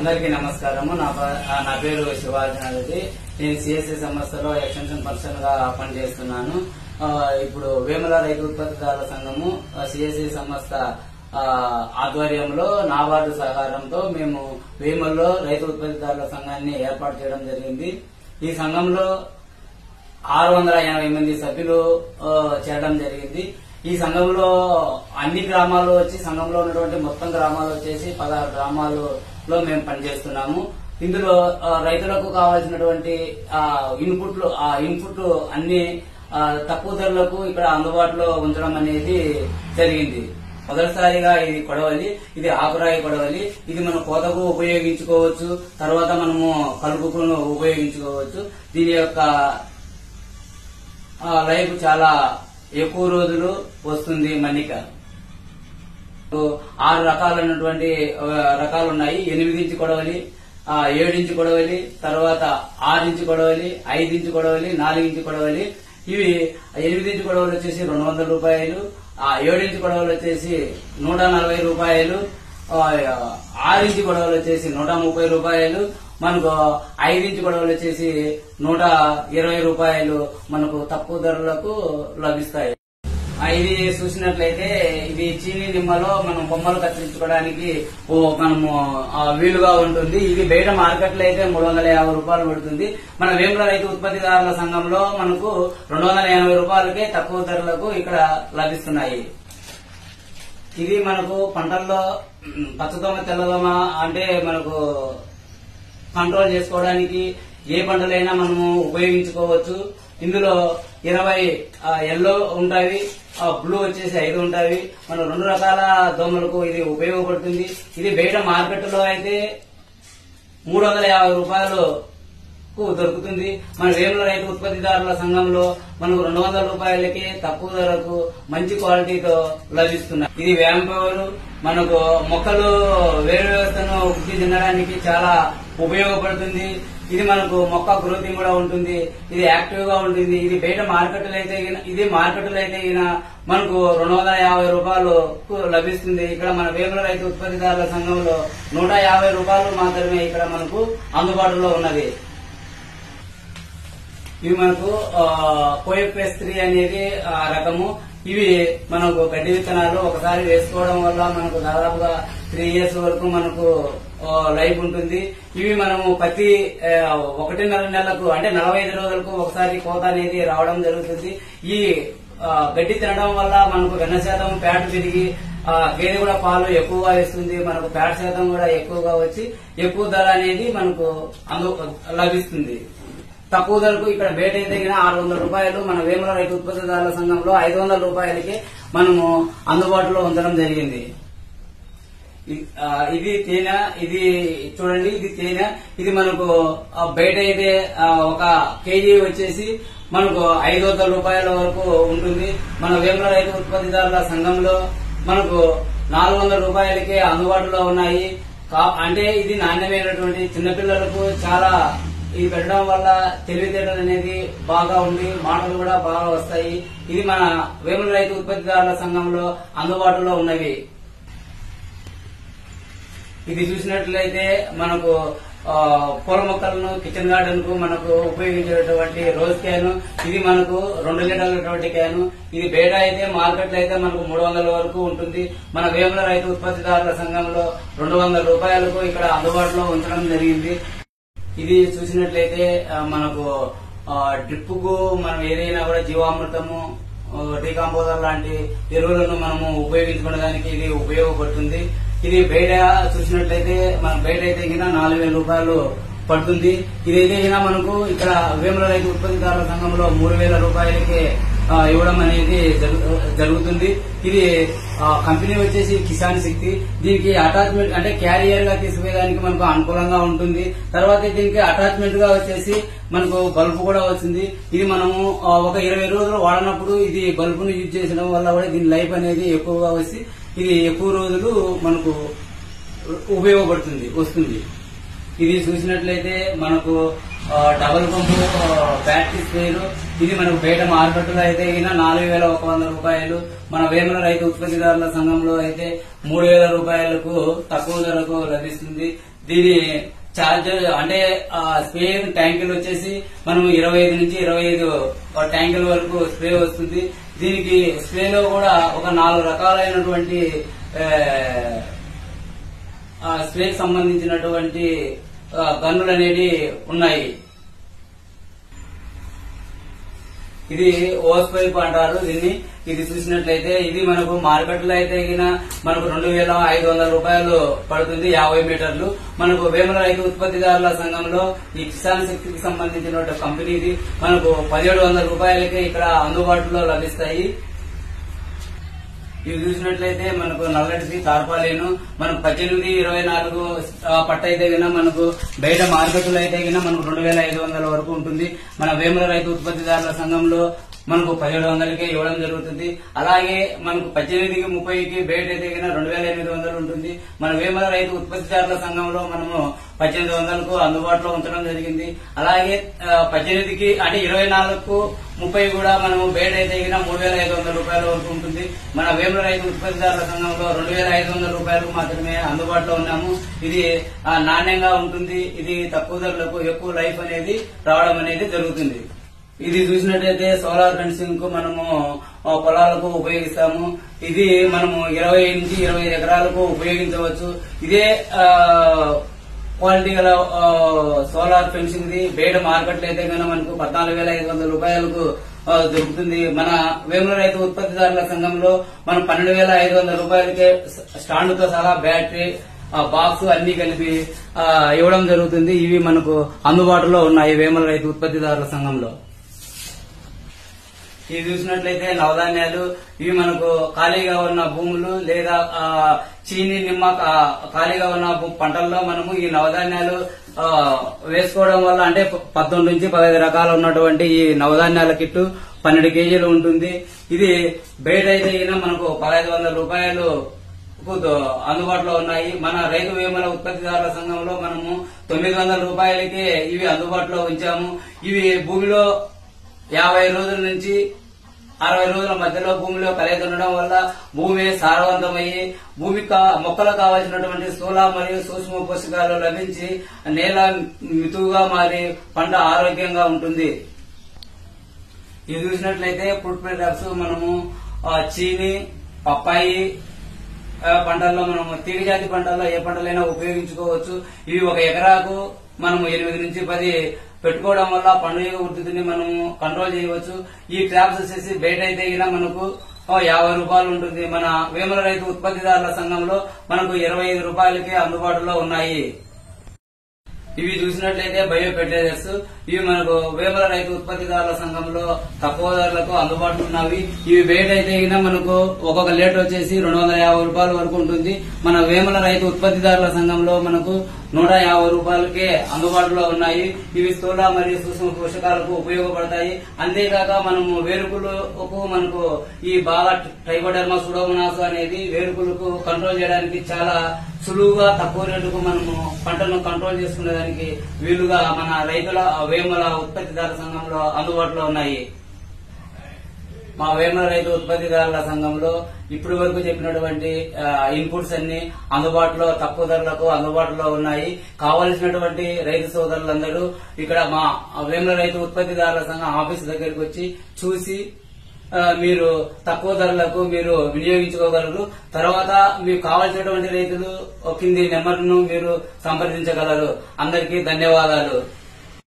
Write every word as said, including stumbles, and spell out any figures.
అందరికీ నమస్కారము. నా నా పేరు శివాజీ రెడ్డి. నేను సిఎస్సి సంస్థలో ఎక్స్టెన్షన్ పర్సన్ గా పనిచేస్తున్నాను. ఇప్పుడు వేముల రైతు ఉత్పత్తిదారుల సంఘము సిఎస్సి సంస్థ ఆధ్వర్యంలో నాబార్డు సహకారంతో మేము వేములలో రైతు ఉత్పత్తిదారుల సంఘాన్ని ఏర్పాటు చేయడం జరిగింది. ఈ సంఘంలో ఆరు వందల ఎనభై మంది సభ్యులు చేరడం జరిగింది. ఈ సంఘంలో అన్ని గ్రామాలు వచ్చి సంఘంలో ఉన్నటువంటి మొత్తం గ్రామాలు వచ్చేసి పదహారు గ్రామాలలో మేము పనిచేస్తున్నాము. ఇందులో రైతులకు కావాల్సినటువంటి ఇన్పుట్లు ఆ ఇన్పుట్ అన్ని తక్కువ ధరలకు ఇక్కడ అందుబాటులో ఉంచడం అనేది జరిగింది. మొదటిసారిగా ఇది కొడవలి, ఇది ఆకురాయి కొడవలి. ఇది మనం కోతకు ఉపయోగించుకోవచ్చు, తర్వాత మనము కలుపుకు ఉపయోగించుకోవచ్చు. దీని యొక్క లైఫ్ చాలా ఎక్కువ రోజులు వస్తుంది. మన్నిక ఆరు రకాలైనటువంటి రకాలు ఉన్నాయి. ఎనిమిది ఇంచు కొడవలి, ఏడించు కొడవలి, తర్వాత ఆరు ఇంచు కొడవలి, ఐదు ఇంచు కొడవలి, నాలుగు ఇంచు కొడవలి. ఇవి ఎనిమిది ఇంచు కొడవలు వచ్చేసి రెండు వందల రూపాయలు, ఆ ఏడించు కొడవలు వచ్చేసి నూట నలభై రూపాయలు, ఆరు ఇంచు కొడవలు వచ్చేసి నూట ముప్పై రూపాయలు, మనకు ఐదించు గొడవలు వచ్చేసి నూట ఇరవై రూపాయలు మనకు తక్కువ ధరలకు లభిస్తాయి. ఇది చూసినట్లయితే ఇది చీనీ నిమ్మలో మనం బొమ్మలు కత్తిరించుకోవడానికి మనము వీలుగా ఉంటుంది. ఇది బయట మార్కెట్లో అయితే మూడు వందల యాభై రూపాయలు పడుతుంది. మన వేముల రైతు ఉత్పత్తిదారుల సంఘంలో మనకు రెండు వందల ఎనభై రూపాయలకే తక్కువ ధరలకు ఇక్కడ లభిస్తున్నాయి. ఇది మనకు పంటల్లో పచ్చదోమ తెల్లదోమ అంటే మనకు కంట్రోల్ చేసుకోవడానికి ఏ పంటలైనా మనము ఉపయోగించుకోవచ్చు. ఇందులో ఇరవై ఎల్లో ఉంటాయి, బ్లూ వచ్చేసి ఐదు ఉంటాయి. మనం రెండు రకాల దోమలకు ఇది ఉపయోగపడుతుంది. ఇది బయట మార్కెట్ లో అయితే మూడు వందల యాభై రూపాయలు దొరుకుతుంది. మన వేముల రైతు ఉత్పత్తిదారుల సంఘంలో మనకు రెండు వందల రూపాయలకి తక్కువ ధరకు మంచి క్వాలిటీతో లభిస్తున్నాయి. ఇది వ్యాంపవర్ మనకు మొక్కలు వేరు వ్యవస్థను వృద్ధి చెందడానికి చాలా ఉపయోగపడుతుంది. ఇది మనకు మొక్క గ్రోతింగ్ కూడా ఉంటుంది. ఇది యాక్టివ్ గా ఉంటుంది. ఇది బయట మార్కెట్లో అయితే ఇది మార్కెట్లో అయితే మనకు రెండు వందల యాభై రూపాయలు లభిస్తుంది. ఇక్కడ మన వేముల రైతు ఉత్పత్తిదారుల సంఘంలో నూట యాభై రూపాయలు మాత్రమే ఇక్కడ మనకు అందుబాటులో ఉన్నది. ఇవి మనకు కోయపెస్ త్రీ అనేది రకము. ఇవి మనకు గడ్డి విత్తనాలు ఒకసారి వేసుకోవడం వల్ల మనకు దాదాపుగా త్రీ ఇయర్స్ వరకు మనకు లైఫ్ ఉంటుంది. ఇవి మనము ప్రతి ఒకటిన్నర నెలలకు అంటే నలభై ఐదు రోజులకు ఒకసారి కోత అనేది రావడం జరుగుతుంది. ఈ గడ్డి తినడం వల్ల మనకు వెన్న శాతం ఫ్యాట్ పెరిగి గేదె కూడా పాలు ఎక్కువగా ఇస్తుంది. మనకు ఫ్యాట్ శాతం కూడా ఎక్కువగా వచ్చి ఎక్కువ ధర అనేది మనకు అందు లభిస్తుంది. తక్కువ ధరకు ఇక్కడ బయట అయితే ఆరు వందల రూపాయలు, మన వేముల రైతు ఉత్పత్తిదారుల సంఘంలో ఐదు వందల రూపాయలకి మనము అందుబాటులో ఉంచడం జరిగింది. ఇది తేనె, ఇది చూడండి, ఇది తేనె. ఇది మనకు బయట అయితే ఒక కేజీ వచ్చేసి మనకు ఐదు వందల రూపాయల వరకు ఉంటుంది. మన వేముల రైతు ఉత్పత్తిదారుల సంఘంలో మనకు నాలుగు వందల రూపాయలకే అందుబాటులో ఉన్నాయి. అంటే ఇది నాణ్యమైనటువంటి చిన్నపిల్లలకు చాలా ఇది పెట్టడం వల్ల తెలివితేటలు అనేది బాగా ఉండి మాటలు కూడా బాగా వస్తాయి. ఇది మన వేముల రైతు ఉత్పత్తిదారుల సంఘంలో అందుబాటులో ఉన్నవి. ఇది చూసినట్లయితే మనకు పూల మొక్కలను కిచెన్ గార్డెన్ కు మనకు ఉపయోగించేటువంటి రోజ్ క్యాన్. ఇది మనకు రెండు లీటర్లటువంటి క్యాన్. ఇది బయట అయితే మార్కెట్ లో అయితే మనకు మూడు వందల వరకు ఉంటుంది. మన వేముల రైతు ఉత్పత్తిదారుల సంఘంలో రెండు వందల రూపాయలకు ఇక్కడ అందుబాటులో ఉంచడం జరిగింది. ఇది చూసినట్లయితే మనకు డ్రిప్ కు మనం ఏదైనా కూడా జీవామృతము, డీకాంపోజర్ లాంటి ఎరువులను మనము ఉపయోగించుకోవడానికి ఇది ఉపయోగపడుతుంది. ఇది బయట చూసినట్లయితే మనం బయట అయితే కింద నాలుగు వేల రూపాయలు పడుతుంది. ఇదైతే కింద మనకు ఇక్కడ వేముల రైతు ఉత్పత్తిదారుల సంఘంలో మూడు వేల రూపాయలకి ఇవ్వడం అనేది జరుగుతుంది. ఇది కంపెనీ వచ్చేసి కిసాన్ శక్తి. దీనికి అటాచ్మెంట్ అంటే క్యారియర్ గా తీసుకుపోయేదానికి మనకు అనుకూలంగా ఉంటుంది. తర్వాత దీనికి అటాచ్మెంట్ గా వచ్చేసి మనకు బల్బు కూడా వస్తుంది. ఇది మనము ఒక ఇరవై రోజులు వాడినప్పుడు ఇది బల్బును యూజ్ చేసడం వల్ల కూడా దీని లైఫ్ అనేది ఎక్కువగా వచ్చి ఇది ఎక్కువ రోజులు మనకు ఉపయోగపడుతుంది వస్తుంది. ఇది చూసినట్లయితే మనకు డబుల్ పంపు బ్యాటరీ స్ప్రేలు. ఇది మనకు బయట మార్కెట్ లో అయితే నాలుగు వేల ఒక వంద రూపాయలు, మన వేముల రైతు ఉత్పత్తిదారుల సంఘంలో అయితే మూడు వేల రూపాయలకు తక్కువ ధరకు లభిస్తుంది. దీని చార్జ్ అంటే స్ప్రే ట్యాంకులు వచ్చేసి మనం ఇరవై ఐదు నుంచి ఇరవై ఐదు ట్యాంకుల వరకు స్ప్రే వస్తుంది. దీనికి స్ప్రేలో కూడా ఒక నాలుగు రకాలైనటువంటి స్ప్రేకి సంబంధించినటువంటి గన్నులు అనేవి ఉన్నాయి. ఇది ఓస్ పైప్ అంటారు దీన్ని. ఇది చూసినట్లయితే ఇది మనకు మార్కెట్ లో అయితే మనకు రెండు వేల ఐదు వందల రూపాయలు పడుతుంది యాభై మీటర్లు. మనకు వేముల రైతు ఉత్పత్తిదారుల సంఘంలో ఈ కిసాన్ శక్తికి సంబంధించిన కంపెనీది మనకు పదిహేడు వందల రూపాయలకే ఇక్కడ అందుబాటులో లభిస్తాయి. ఇవి చూసినట్లయితే మనకు నల్లటిది తార్పాలేను మనకు పద్దెనిమిది ఇరవై నాలుగు పట్ట అయితే గిన మనకు బయట మార్కెట్లో అయితే గిన మనకు రెండు వేల ఐదు వందల వరకు ఉంటుంది. మన వేముల రైతు ఉత్పత్తిదారుల సంఘంలో మనకు పదిహేడు వందలకే ఇవ్వడం జరుగుతుంది. అలాగే మనకు పద్దెనిమిదికి ముప్పైకి బయట అయితే గిన రెండు వేల ఎనిమిది వందలు ఉంటుంది. మన వేముల రైతు ఉత్పత్తిదారుల సంఘంలో మనము పద్దెనిమిది వందలకు అందుబాటులో ఉంచడం జరిగింది. అలాగే పద్దెనిమిదికి అంటే ఇరవై నాలుగుకు ముప్పై కూడా మనము బయట అయితే గిన మూడు వేల ఐదు వందల రూపాయల వరకు ఉంటుంది. మన వేముల రైతు ఉత్పత్తిదారుల సంఘంలో రెండు వేల ఐదు వందల రూపాయలకు మాత్రమే అందుబాటులో ఉన్నాము. ఇది నాణ్యంగా ఉంటుంది. ఇది తక్కువ ధరలకు ఎక్కువ లైఫ్ అనేది రావడం అనేది జరుగుతుంది. ఇది చూసినట్లయితే సోలార్ ఫెన్సింగ్ కు మనము పొలాలకు ఉపయోగిస్తాము. ఇది మనము ఇరవై నుంచి ఇరవై ఐదు ఎకరాలకు ఉపయోగించవచ్చు. ఇదే క్వాలిటీ గల సోలార్ ఫెన్సింగ్ ది బయట మార్కెట్ అయితే కనుక మనకు పద్నాలుగు వేల ఐదు వందల రూపాయలకు దొరుకుతుంది. మన వేముల రైతు ఉత్పత్తిదారుల సంఘంలో మనం పన్నెండు వేల ఐదు వందల రూపాయలకే స్టాండ్ తో సహా బ్యాటరీ బాక్స్ అన్ని కలిపి ఇవ్వడం జరుగుతుంది. ఇవి మనకు అందుబాటులో ఉన్నాయి వేముల రైతు ఉత్పత్తిదారుల సంఘంలో. ఇవి చూసినట్లయితే నవధాన్యాలు. ఇవి మనకు ఖాళీగా ఉన్న భూములు లేదా చీని నిమ్మ ఖాళీగా ఉన్న పంటల్లో మనము ఈ నవధాన్యాలు వేసుకోవడం వల్ల అంటే పద్దెనిమిది నుంచి పదహైదు రకాలు ఉన్నటువంటి ఈ నవధాన్యాల కిట్టు పన్నెండు కేజీలు ఉంటుంది. ఇది బయట అయితే మనకు పదహైదు వందల రూపాయలు అందుబాటులో ఉన్నాయి. మన రైతు వేముల ఉత్పత్తిదారుల సంఘంలో మనము తొమ్మిది వందల రూపాయలకే ఇవి అందుబాటులో ఉంచాము. ఇవి భూమిలో యాభై రోజుల నుంచి అరవై రోజుల మధ్యలో భూమిలో కలిగి ఉండడం వల్ల భూమి సారవంతమయ్యి భూమి మొక్కలకు కావాల్సినటువంటి స్థూల మరియు సూక్ష్మ పోషకాలు లభించి నేల మితువుగా మారి పంట ఆరోగ్యంగా ఉంటుంది. ఇది చూసినట్లయితే ఫ్రూట్ ప్రొడక్ట్స్ మనము చీని పప్పాయి పంటల్లో మనము తీగజాతి పంటల్లో ఏ పంటలైనా ఉపయోగించుకోవచ్చు. ఇవి ఒక ఎకరాకు మనము ఎనిమిది నుంచి పది పెట్టుకోవడం వల్ల పండుగ ఉత్పత్తిని మనము కంట్రోల్ చేయవచ్చు. ఈ ట్రాప్స్ వచ్చేసి బయట అయితే మనకు యాభై రూపాయలు ఉంటుంది. మన వేముల రైతు ఉత్పత్తిదారుల సంఘంలో మనకు ఇరవై ఐదు రూపాయలకే అందుబాటులో ఉన్నాయి. ఇవి చూసినట్లయితే బయో ఫెర్టిలైజర్స్. ఇవి మనకు వేముల రైతు ఉత్పత్తిదారుల సంఘంలో తక్కువ ధరలకు అందుబాటులో ఉన్నవి. ఇవి బయట అయితే మనకు ఒక్కొక్క లీటర్ వచ్చేసి రెండు వందల యాభై రూపాయల వరకు ఉంటుంది. మన వేముల రైతు ఉత్పత్తిదారుల సంఘంలో మనకు నూట యాభై రూపాయలకే అందుబాటులో ఉన్నాయి. ఇవి స్థూల మరియు సూక్ష్మ పోషకాలకు ఉపయోగపడతాయి. అంతేకాక మనము వేరుకులకు మనకు ఈ బాగా ట్రైకోడెర్మా సూడోమోనాస్ అనేది వేరుకులకు కంట్రోల్ చేయడానికి చాలా సులువుగా తక్కువ రేటుకు మనము పంటను కంట్రోల్ చేసుకునేదానికి వీలుగా మన రైతుల వేముల ఉత్పత్తిదారుల సంఘంలో అందుబాటులో ఉన్నాయి. మా వేముల రైతు ఉత్పత్తిదారుల సంఘంలో ఇప్పటి వరకు చెప్పినటువంటి ఇన్పుట్స్ అన్ని అందుబాటులో తక్కువ ధరలకు అందుబాటులో ఉన్నాయి. కావలసినటువంటి రైతు సోదరులందరూ ఇక్కడ మా వేముల రైతు ఉత్పత్తిదారుల సంఘం ఆఫీస్ దగ్గరికి వచ్చి చూసి మీరు తక్కువ ధరలకు మీరు వినియోగించుకోగలరు. తర్వాత మీకు కావాల్సినటువంటి రైతులు కింది నెంబర్ను మీరు సంప్రదించగలరు. అందరికీ ధన్యవాదాలు.